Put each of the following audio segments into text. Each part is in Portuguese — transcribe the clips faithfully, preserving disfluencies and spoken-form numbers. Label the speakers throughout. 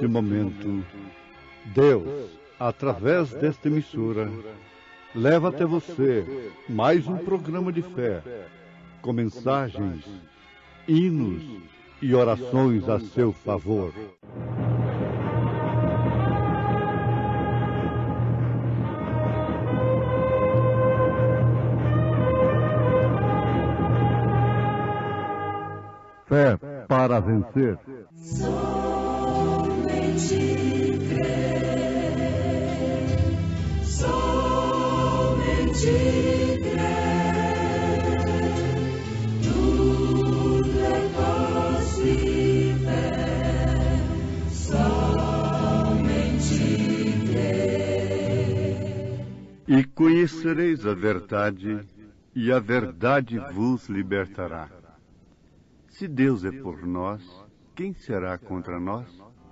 Speaker 1: neste momento, Deus, através desta emissora, leva até você mais um programa de fé, com mensagens, hinos e orações a seu favor. Fé para vencer.
Speaker 2: Somente crer, somente crer, tudo é possível, somente crer.
Speaker 1: E conhecereis a verdade, e a verdade vos libertará. Se Deus é por nós, quem será contra nós?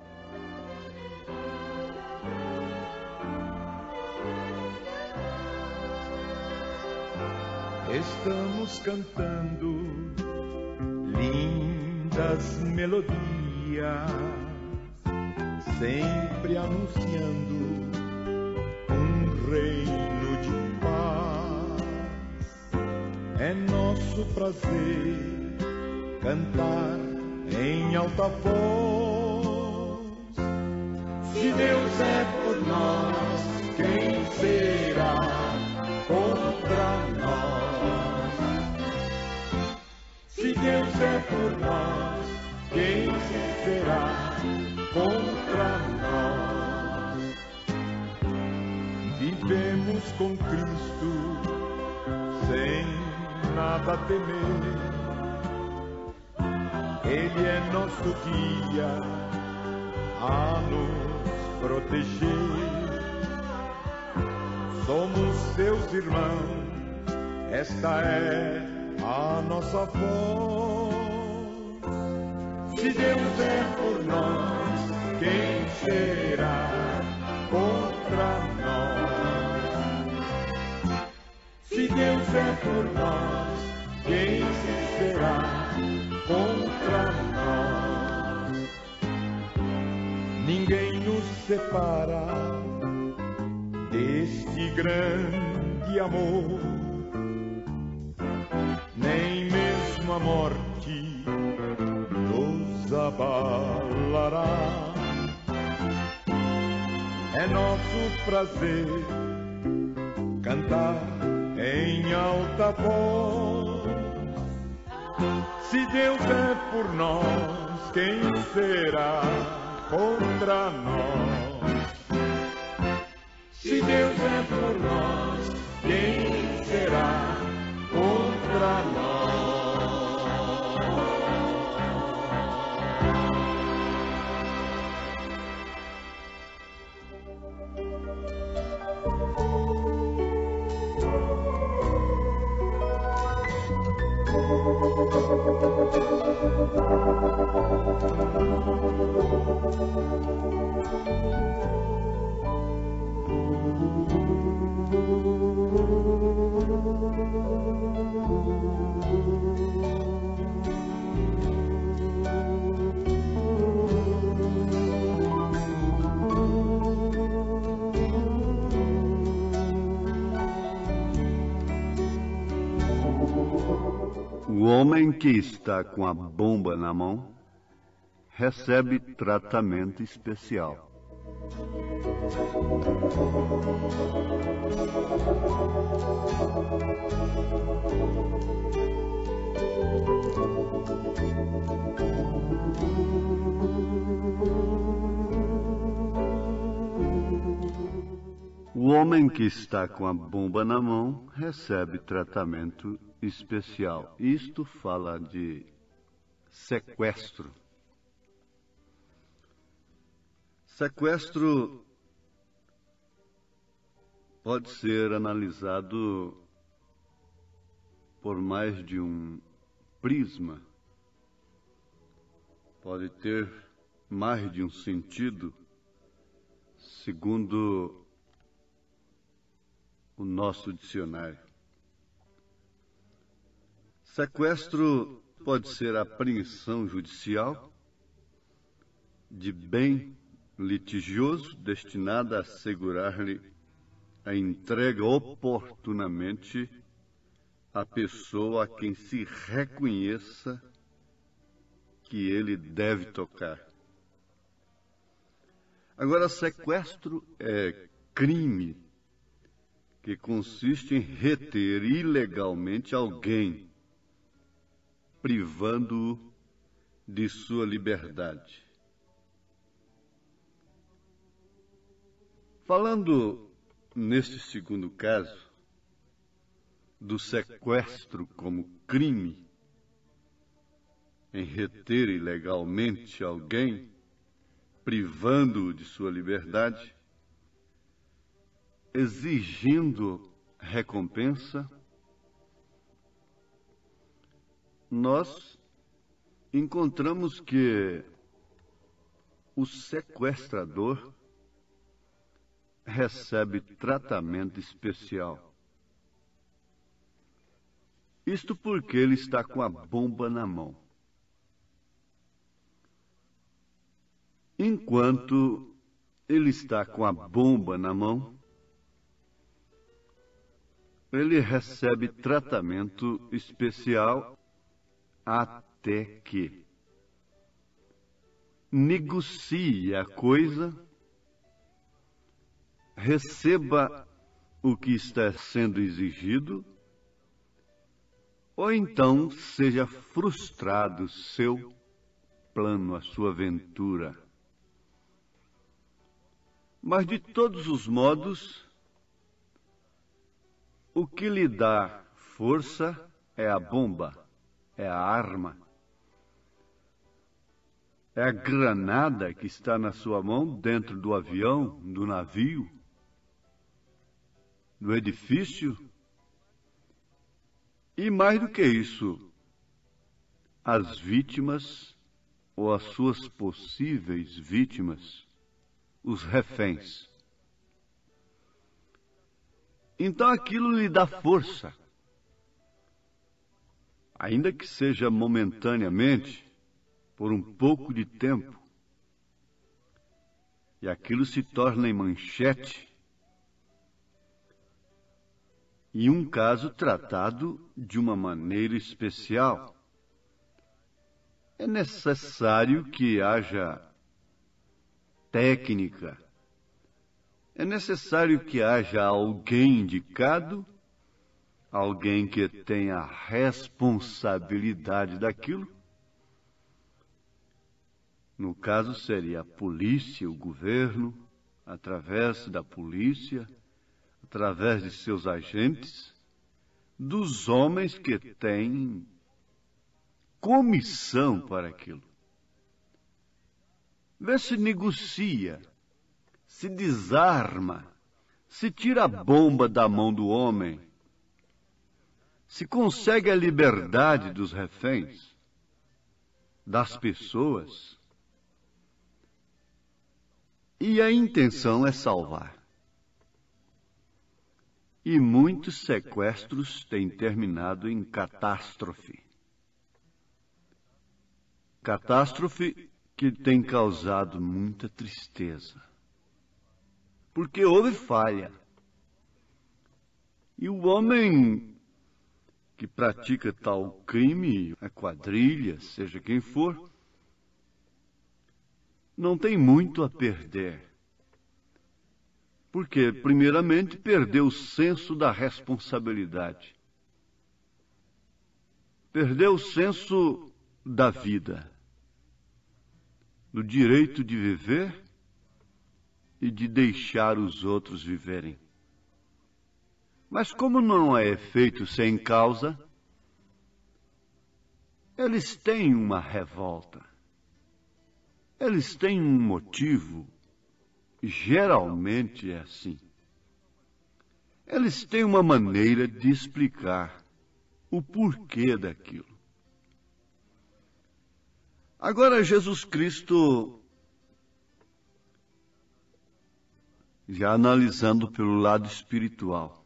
Speaker 3: Estamos cantando lindas melodias, sempre anunciando um reino de paz. É nosso prazer cantar em alta voz. Se Deus é por nós, quem será contra nós? Se Deus é por nós, quem será contra nós? Vivemos com Cristo sem nada temer. Ele é nosso guia a nos proteger. Somos seus irmãos, esta é a nossa voz. Se Deus é por nós, quem será contra nós? Se Deus é por nós, quem será contra nós? Ninguém nos separa deste grande amor, nem mesmo a morte nos abalará. É nosso prazer cantar em alta voz. Se Deus é por nós, quem será contra nós? Se Deus é por nós, quem será contra nós?
Speaker 1: O homem que está com a bomba na mão recebe tratamento especial. O homem que está com a bomba na mão recebe tratamento especial. Isto fala de sequestro. Sequestro pode ser analisado por mais de um prisma, pode ter mais de um sentido, segundo o nosso dicionário. Sequestro pode ser apreensão judicial de bem litigioso destinado a assegurar-lhe a entrega oportunamente à pessoa a quem se reconheça que ele deve tocar. Agora, sequestro é crime que consiste em reter ilegalmente alguém, privando-o de sua liberdade. Falando neste segundo caso, do sequestro como crime, em reter ilegalmente alguém, privando-o de sua liberdade, exigindo recompensa, nós encontramos que o sequestrador recebe tratamento especial. Isto porque ele está com a bomba na mão. Enquanto ele está com a bomba na mão, ele recebe tratamento especial até que negocie a coisa, receba o que está sendo exigido, ou então seja frustrado seu plano, a sua aventura. Mas, de todos os modos, o que lhe dá força é a bomba, é a arma, é a granada que está na sua mão dentro do avião, do navio, do edifício. E mais do que isso, as vítimas ou as suas possíveis vítimas, os reféns. Então aquilo lhe dá força, ainda que seja momentaneamente, por um pouco de tempo, e aquilo se torna em manchete, e um caso tratado de uma maneira especial. É necessário que haja técnica, é necessário que haja alguém indicado, alguém que tenha a responsabilidade daquilo. No caso, seria a polícia, o governo, através da polícia, através de seus agentes, dos homens que têm comissão para aquilo. Vê se negocia, se desarma, se tira a bomba da mão do homem, se consegue a liberdade dos reféns, das pessoas, e a intenção é salvar. E muitos sequestros têm terminado em catástrofe. Catástrofe que tem causado muita tristeza. Porque houve falha. E o homem que pratica tal crime, a quadrilha, seja quem for, não tem muito a perder. Porque, primeiramente, perdeu o senso da responsabilidade. Perdeu o senso da vida, do direito de viver e de deixar os outros viverem. Mas como não é feito sem causa, eles têm uma revolta. Eles têm um motivo. Geralmente é assim. Eles têm uma maneira de explicar o porquê daquilo. Agora, Jesus Cristo, já analisando pelo lado espiritual,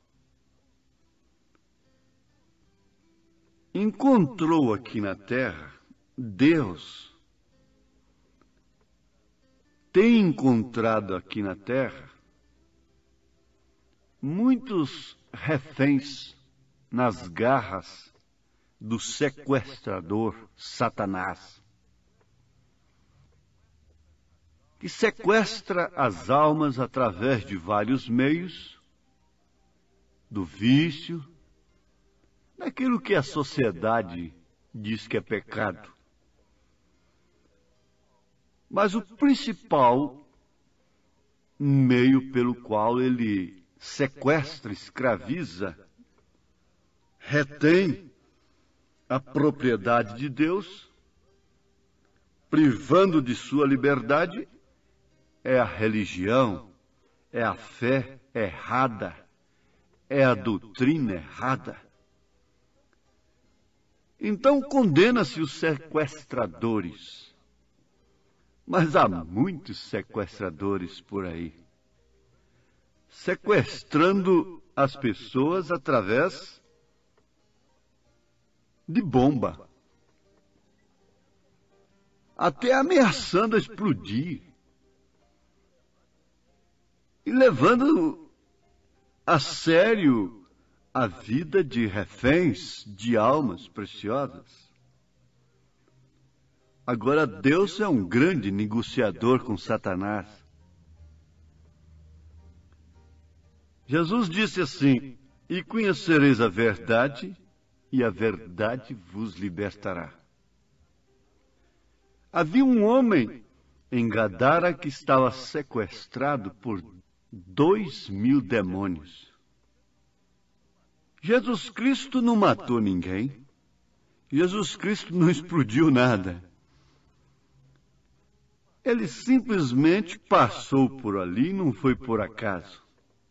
Speaker 1: encontrou aqui na terra Deus
Speaker 4: tem encontrado aqui na Terra muitos reféns nas garras do sequestrador Satanás, que sequestra as almas através de vários meios, do vício, daquilo que a sociedade diz que é pecado. Mas o principal meio pelo qual ele sequestra, escraviza, retém a propriedade de Deus, privando de sua liberdade, é a religião, é a fé errada, é a doutrina errada. Então condena-se os sequestradores. Mas há muitos sequestradores por aí, sequestrando as pessoas através de bomba, até ameaçando explodir, e levando a sério a vida de reféns, de almas preciosas. Agora, Deus é um grande negociador com Satanás. Jesus disse assim: e conhecereis a verdade, e a verdade vos libertará. Havia um homem em Gadara que estava sequestrado por dois mil demônios. Jesus Cristo não matou ninguém. Jesus Cristo não explodiu nada. Ele simplesmente passou por ali, não foi por acaso.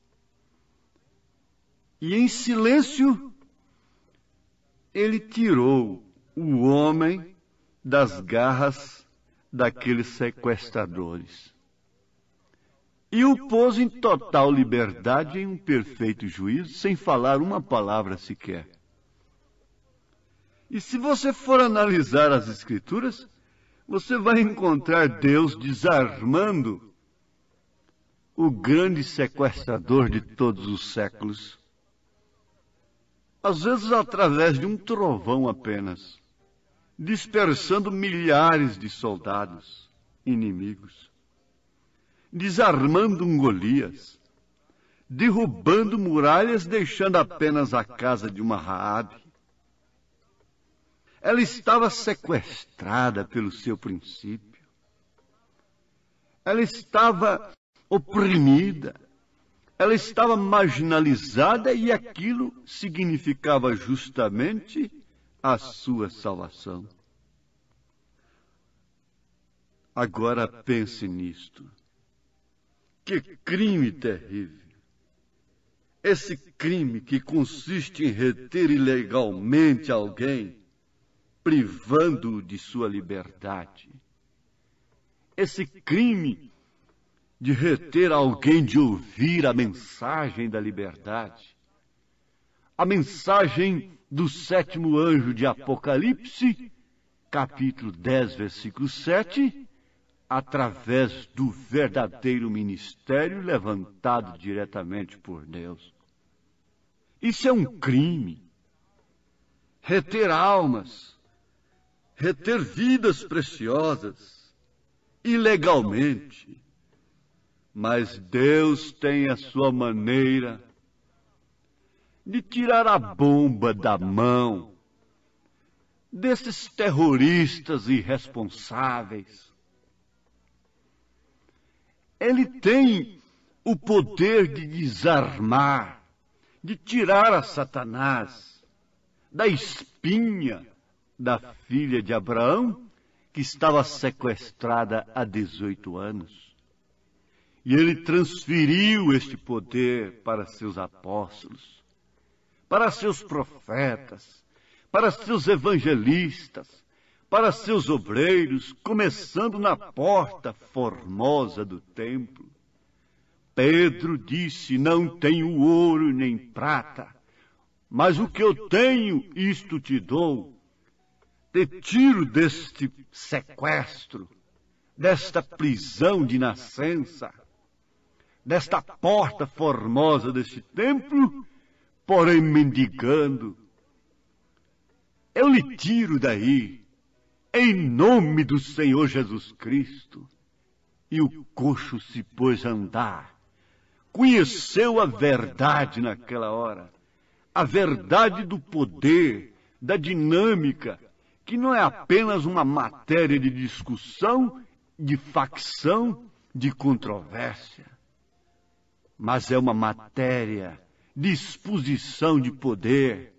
Speaker 4: E em silêncio, ele tirou o homem das garras daqueles sequestradores e o pôs em total liberdade, em um perfeito juízo, sem falar uma palavra sequer. E se você for analisar as Escrituras, você vai encontrar Deus desarmando o grande sequestrador de todos os séculos. Às vezes através de um trovão apenas, dispersando milhares de soldados inimigos, desarmando um Golias, derrubando muralhas, deixando apenas a casa de uma Raabe. Ela estava sequestrada pelo seu princípio. Ela estava oprimida. Ela estava marginalizada e aquilo significava justamente a sua salvação. Agora pense nisto. Que crime terrível! Esse crime que consiste em reter ilegalmente alguém, privando-o de sua liberdade. Esse crime de reter alguém de ouvir a mensagem da liberdade, a mensagem do sétimo anjo de Apocalipse, capítulo dez, versículo sete, através do verdadeiro ministério levantado diretamente por Deus. Isso é um crime. Reter almas, reter vidas preciosas, ilegalmente. Mas Deus tem a sua maneira de tirar a bomba da mão desses terroristas irresponsáveis. Ele tem o poder de desarmar, de tirar a Satanás da espinha da filha de Abraão, que estava sequestrada há dezoito anos. E ele transferiu este poder para seus apóstolos, para seus profetas, para seus evangelistas, para seus obreiros, começando na porta formosa do templo. Pedro disse: não tenho ouro nem prata, mas o que eu tenho, isto te dou. Te tiro deste sequestro, desta prisão de nascença, desta porta formosa deste templo, porém mendigando. Eu lhe tiro daí, em nome do Senhor Jesus Cristo. E o coxo se pôs a andar. Conheceu a verdade naquela hora. A verdade do poder, da dinâmica, que não é apenas uma matéria de discussão, de facção, de controvérsia, mas é uma matéria de exposição de poder.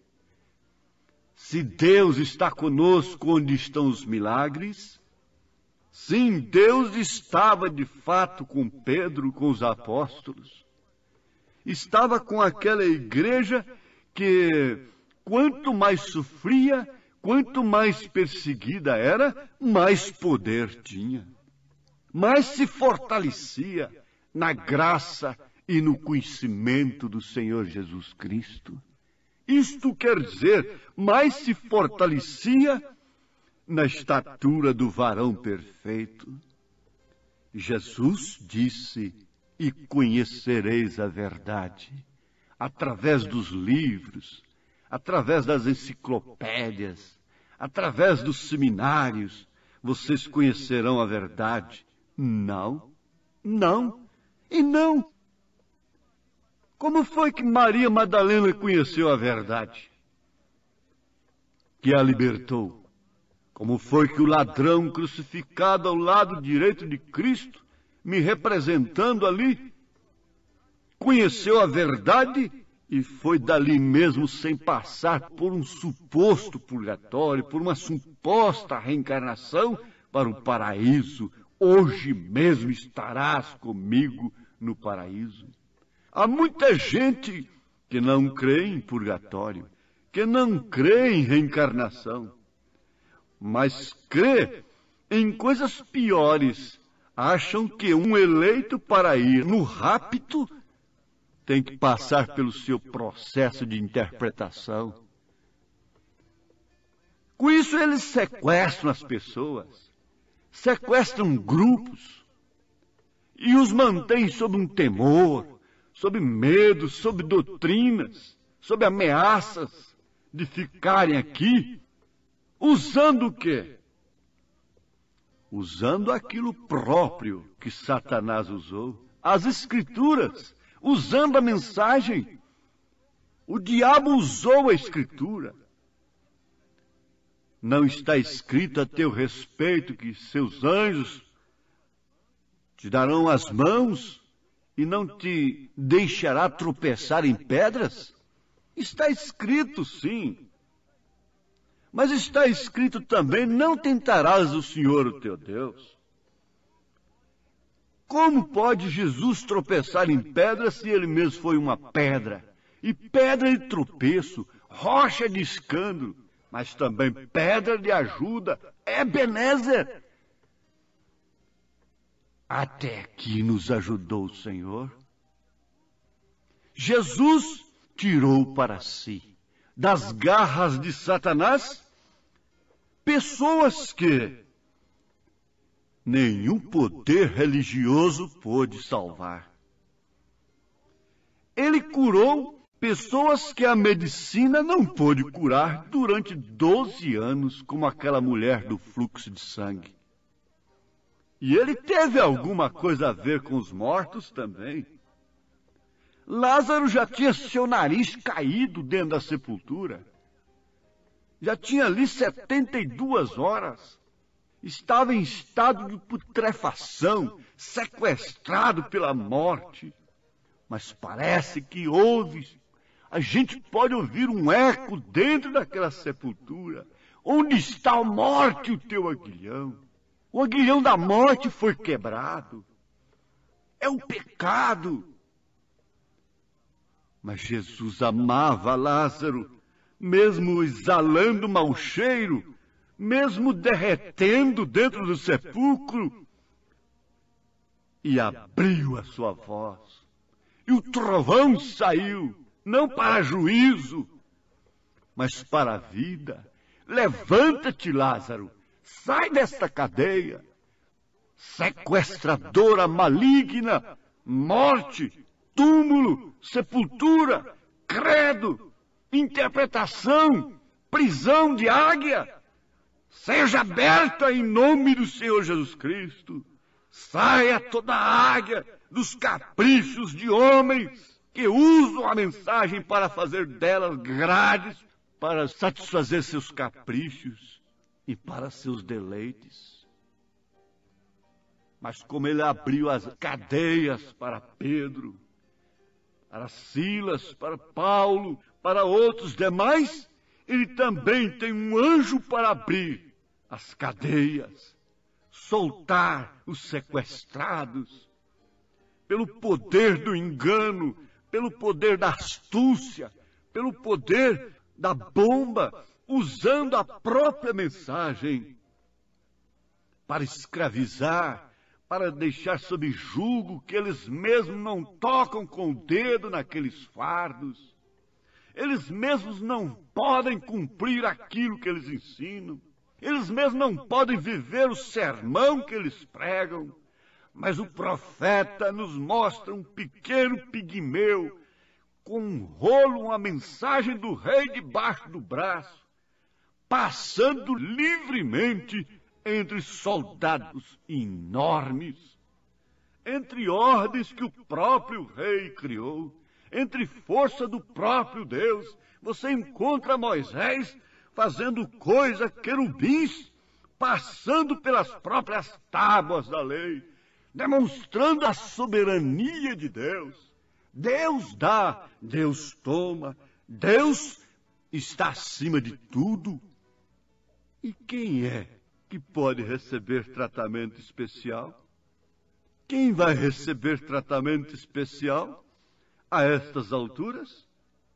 Speaker 4: Se Deus está conosco onde estão os milagres, sim, Deus estava de fato com Pedro, com os apóstolos. Estava com aquela igreja que, quanto mais sofria, quanto mais perseguida era, mais poder tinha. Mais se fortalecia na graça e no conhecimento do Senhor Jesus Cristo. Isto quer dizer, mais se fortalecia na estatura do varão perfeito. Jesus disse: e conhecereis a verdade. Através dos livros, através das enciclopédias, através dos seminários, vocês conhecerão a verdade. Não, não e não. Como foi que Maria Madalena conheceu a verdade? Que a libertou. Como foi que o ladrão crucificado ao lado direito de Cristo, me representando ali, conheceu a verdade e foi dali mesmo, sem passar por um suposto purgatório, por uma suposta reencarnação, para o paraíso. Hoje mesmo estarás comigo no paraíso. Há muita gente que não crê em purgatório, que não crê em reencarnação, mas crê em coisas piores. Acham que um eleito para ir no rapto tem que passar pelo seu processo de interpretação. Com isso eles sequestram as pessoas, sequestram grupos e os mantêm sob um temor, sob medo, sob doutrinas, sob ameaças de ficarem aqui, usando o quê? Usando aquilo próprio que Satanás usou, as Escrituras, usando a mensagem. O diabo usou a Escritura. Não está escrito a teu respeito que seus anjos te darão as mãos e não te deixará tropeçar em pedras? Está escrito, sim. Mas está escrito também, não tentarás o Senhor, o teu Deus. Como pode Jesus tropeçar em pedra se ele mesmo foi uma pedra? E pedra de tropeço, rocha de escândalo, mas também pedra de ajuda, Ebenezer. Até aqui nos ajudou o Senhor. Jesus tirou para si, das garras de Satanás, pessoas que nenhum poder religioso pôde salvar. Ele curou pessoas que a medicina não pôde curar durante doze anos, como aquela mulher do fluxo de sangue. E ele teve alguma coisa a ver com os mortos também. Lázaro já tinha seu nariz caído dentro da sepultura. Já tinha ali setenta e duas horas. Estava em estado de putrefação, sequestrado pela morte. Mas parece que houve, a gente pode ouvir um eco dentro daquela sepultura. Onde está a morte, o teu aguilhão? O aguilhão da morte foi quebrado. É o pecado. Mas Jesus amava Lázaro, mesmo exalando mau cheiro, mesmo derretendo dentro do sepulcro, e abriu a sua voz. E o trovão saiu, não para juízo, mas para a vida. Levanta-te, Lázaro, sai desta cadeia, sequestradora maligna, morte, túmulo, sepultura, credo, interpretação, prisão de águia, seja aberta em nome do Senhor Jesus Cristo. Saia toda a águia dos caprichos de homens que usam a mensagem para fazer delas grades, para satisfazer seus caprichos e para seus deleites. Mas como ele abriu as cadeias para Pedro, para Silas, para Paulo, para outros demais, ele também tem um anjo para abrir as cadeias, soltar os sequestrados, pelo poder do engano, pelo poder da astúcia, pelo poder da bomba, usando a própria mensagem para escravizar, para deixar sob julgo que eles mesmos não tocam com o dedo naqueles fardos. Eles mesmos não podem cumprir aquilo que eles ensinam. Eles mesmos não podem viver o sermão que eles pregam. Mas o profeta nos mostra um pequeno pigmeu com um rolo, uma mensagem do rei debaixo do braço, passando livremente entre soldados enormes, entre ordens que o próprio rei criou, entre força do próprio Deus. Você encontra Moisés fazendo coisa, querubins, passando pelas próprias tábuas da lei, demonstrando a soberania de Deus. Deus dá, Deus toma, Deus está acima de tudo. E quem é que pode receber tratamento especial? Quem vai receber tratamento especial a estas alturas?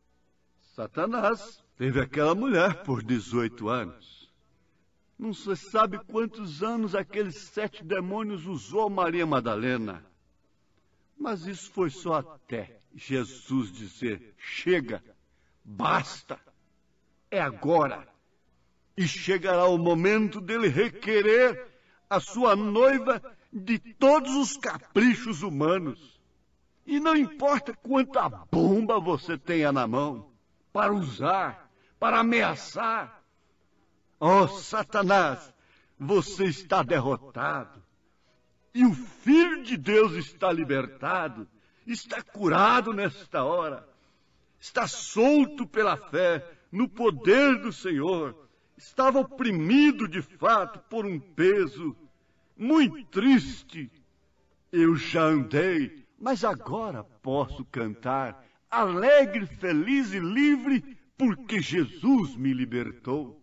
Speaker 4: Satanás teve aquela mulher por dezoito anos. Não se sabe quantos anos aqueles sete demônios usou Maria Madalena. Mas isso foi só até Jesus dizer: chega, basta, é agora. E chegará o momento dele requerer a sua noiva de todos os caprichos humanos. E não importa quanta bomba você tenha na mão para usar, para ameaçar. Oh, Satanás, você está derrotado. E o Filho de Deus está libertado, está curado nesta hora, está solto pela fé no poder do Senhor. Estava oprimido de fato por um peso muito triste. Eu já andei, mas agora posso cantar, alegre, feliz e livre, porque Jesus me libertou.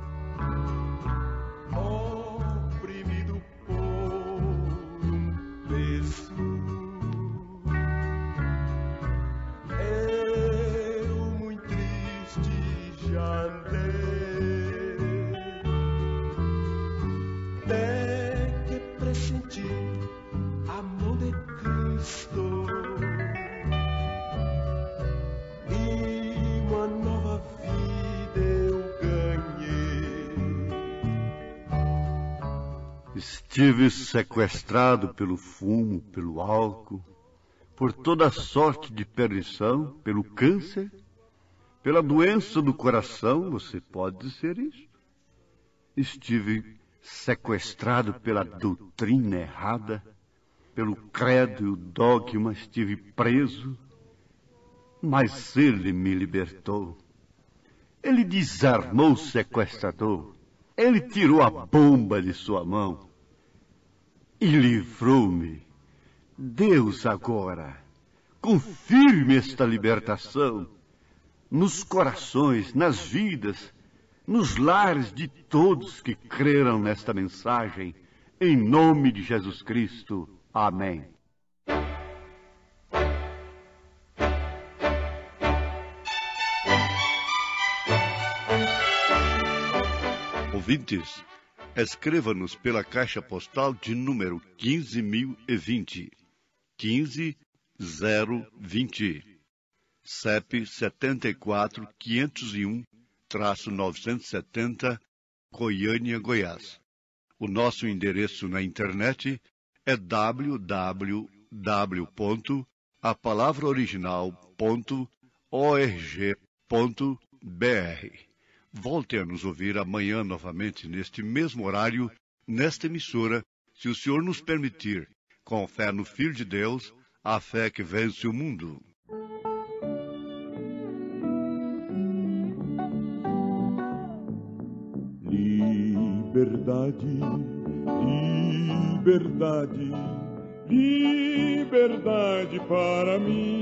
Speaker 3: Oprimido por um peso, eu muito triste já andei. Até que pressenti a mão de Cristo e uma nova vida eu ganhei.
Speaker 4: Estive sequestrado pelo fumo, pelo álcool, por toda sorte de perdição, pelo câncer, pela doença do coração, você pode dizer isso. Estive sequestrado pela doutrina errada, pelo credo e o dogma, estive preso, mas ele me libertou. Ele desarmou o sequestrador, ele tirou a bomba de sua mão e livrou-me. Deus agora confirme esta libertação nos corações, nas vidas, nos lares de todos que creram nesta mensagem, em nome de Jesus Cristo. Amém. Ouvintes, escreva-nos pela caixa postal de número quinze mil e vinte, quinze zero vinte, C E P setenta e quatro, quinhentos e um, novecentos e setenta, Goiânia, Goiás.
Speaker 1: O nosso endereço na internet é w w w ponto a palavra original ponto org ponto b r. Volte a nos ouvir amanhã novamente neste mesmo horário, nesta emissora, se o Senhor nos permitir, com fé no Filho de Deus, a fé que vence o mundo.
Speaker 3: Liberdade, liberdade, liberdade para mim.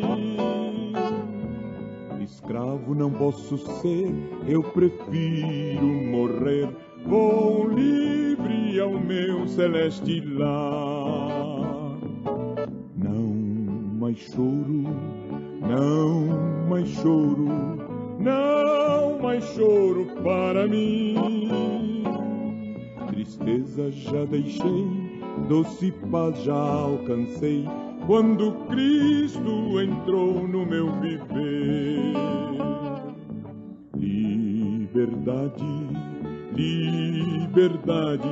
Speaker 3: Escravo não posso ser, eu prefiro morrer. Vou livre ao meu celeste lar. Não mais choro, não mais choro, não mais choro para mim. Tristeza já deixei, doce paz já alcancei, quando Cristo entrou no meu viver. Liberdade, liberdade,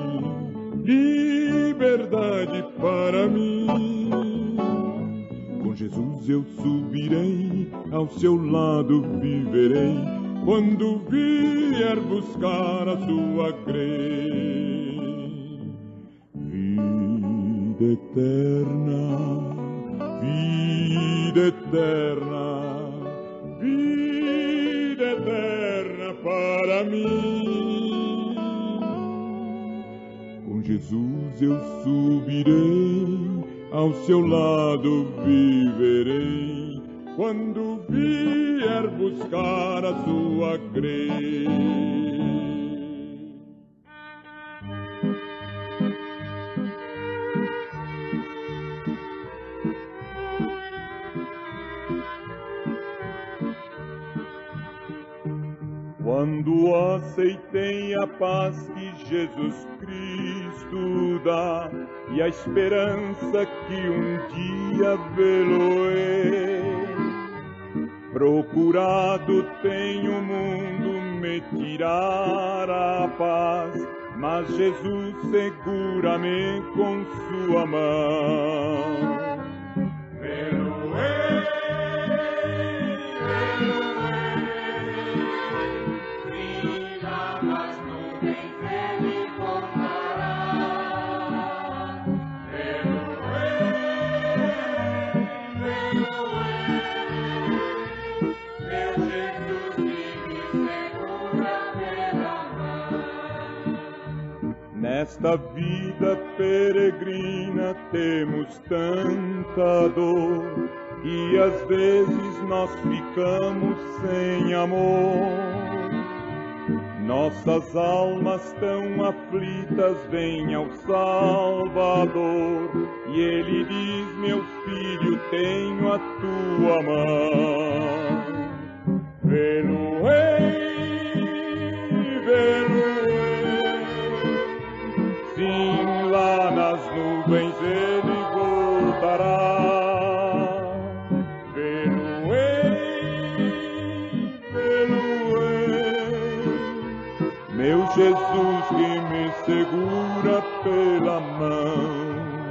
Speaker 3: liberdade para mim. Com Jesus eu subirei, ao seu lado viverei, quando vier buscar a sua grei. Vida eterna, vida eterna, vida eterna para mim. Com Jesus eu subirei, ao seu lado viverei, quando vier buscar a sua grei. Quando aceitei a paz que Jesus Cristo dá e a esperança que um dia vê-lo-ei, procurado tenho o mundo me tirar a paz, mas Jesus segura-me com sua mão. Vê-lo-ei, vê-lo-ei, nesta vida peregrina temos tanta dor, que às vezes nós ficamos sem amor. Nossas almas tão aflitas vêm ao Salvador, e ele diz: meu filho, tenho a tua mão. Vê-lo-ei, vê-lo-ei, sim, lá nas nuvens ele voltará. Vê-lo-ei, vê-lo-ei, meu Jesus que me segura pela mão.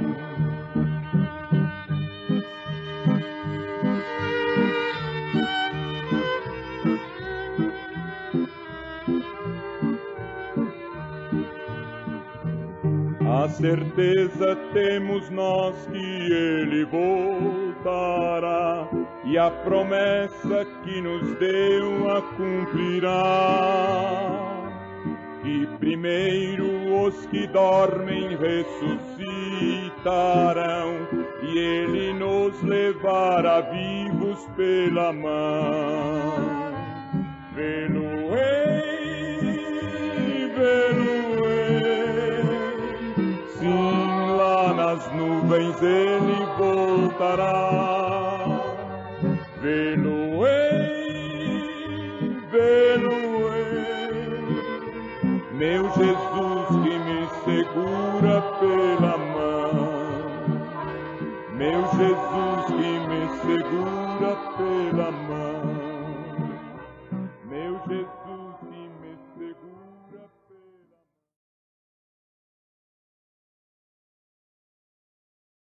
Speaker 3: A certeza temos nós que ele voltará, e a promessa que nos deu a cumprirá. Que primeiro os que dormem ressuscitarão, e ele nos levará vivos pela mão. Vê-lo-ei, vê-lo-ei, sim, lá nas nuvens ele voltará. Vê-lo-ei, vê-lo-ei, meu Jesus que me segura pela